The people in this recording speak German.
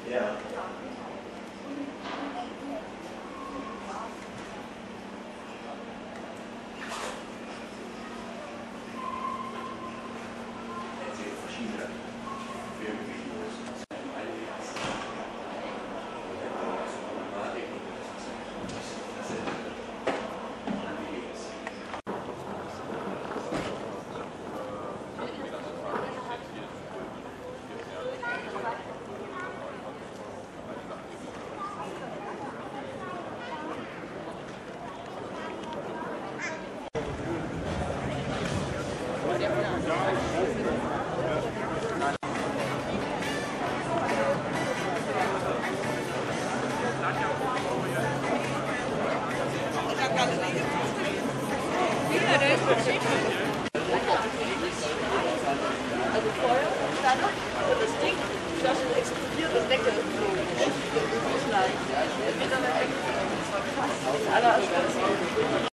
Ja. Verschiedene Filmvideos. Also Feuer, dann das Ding, das explodiert und weggeflogen. Das ist leicht. Aller